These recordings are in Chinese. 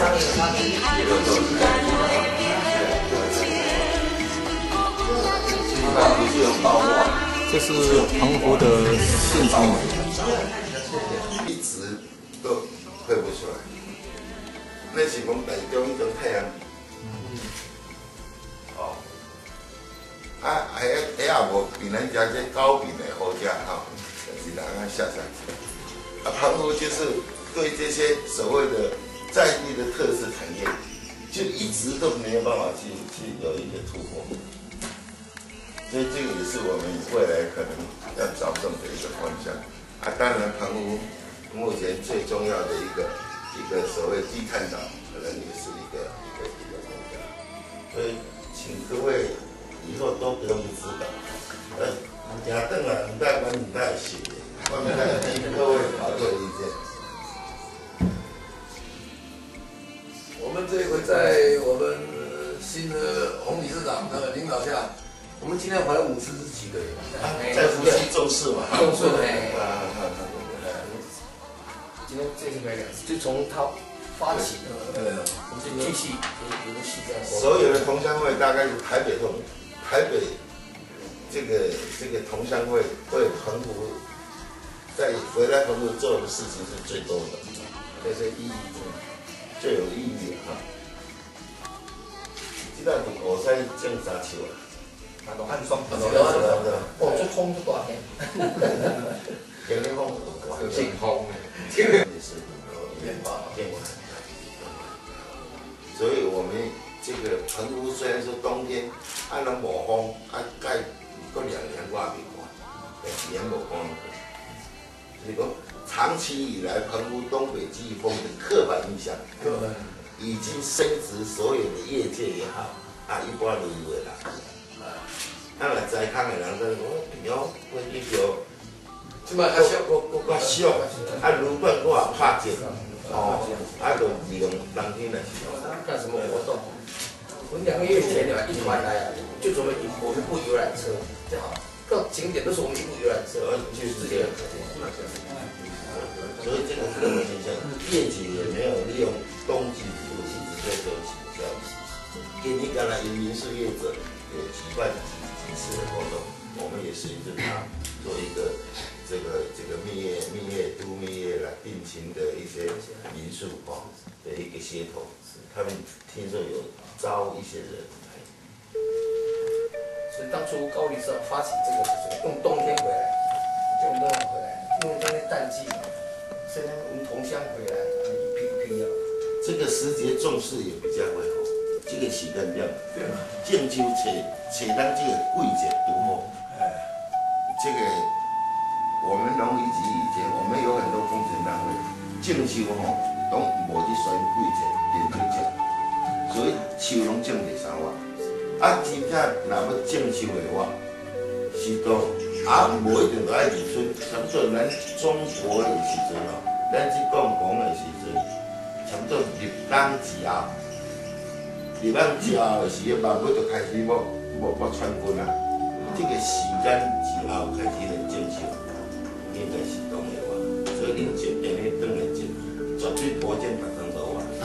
这是澎湖的现场美， 一直都绘不出来。那是讲台中迄种太阳，哦，啊，还也无比咱家这高饼的好食哈，是人啊下下去。啊，澎湖就是对这些所谓的在地的特色产业，就一直都没有办法去有一个突破。所以这个也是我们未来可能要着重的一个方向啊。当然，澎湖目前最重要的一个所谓低碳岛，可能也是一个目标。所以，请各位以后都不用指导，家长啊，唔带管唔带学，我们来听各位宝贵意见。 我们这一回在我们新的洪理事长的领导下。我们今天回来50几个人， 在夫妻重视嘛， 重视今天这次没两次，就从他发起的，我们就继续游戏这样。 所有的同乡会大概是台北这个同乡会为澎湖在回来澎湖做的事情是最多的，这是意义最有意义哈。这个五西种啥树啊？ 啊，都暗霜， 哦， 这风就大片， 天气风劲风也是变化，所以我们这个澎湖虽然说冬天按了无风，盖过2年我也没看，年无风。就是讲长期以来澎湖东北季风的刻板印象，已经深植所有的业界也好，一般都以为啦。来在康的人在讲，哦，我去叫， 即摆较少， 我少，如果我也拍折，哦，就利用当天来。 干什么活动？我们2个月前一团来，就准备我们一部游览车，对好，各景点都是我们一部游览车，就是自己的。 所以这个客观现象，业界也没有利用冬季补习直接做请教。给你刚才以民宿业者有举办几次的活动，我们也随着他做一个这个蜜月来定情的一些民宿的一个协同。他们听说有招一些人来， 所以当初高理事长发起这个就是用冬天回来，因为冬天淡季嘛，所以我们同乡回来一批啊。 这个时节种事也比较会好。这个时间点，种秋找咱这个季节拄好。这个我们农渔局以前，我们有很多工程单位，种秋都无去选季节，连去种，所以树拢种袂三活。真正若要种树的话，是都无一定都爱入春，差不多咱中国的时阵咱去讲的时阵，差不多入冬之后。入冬之后是慢慢就开始要穿根啊，这个时间之后开始来种树，应该是懂的话，所以恁种安尼转来种，绝对保证别当无啊。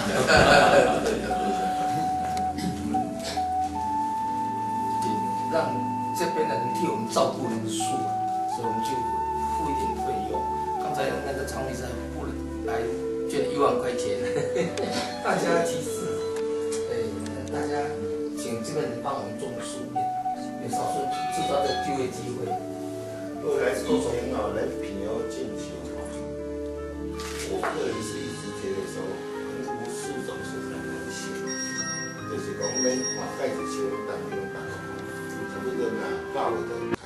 让这边的人替我们照顾那个树，所以我们就付一点费用。刚才那个常理事付了，还捐了1万块钱，大家集资。大家请这边人帮我们种树叶，有少数制造的就业机会。 后来以前人品要种树我个人是一直觉得说，澎湖树种是很难行，就是讲咱看盖子树当中打，差不多拿到的。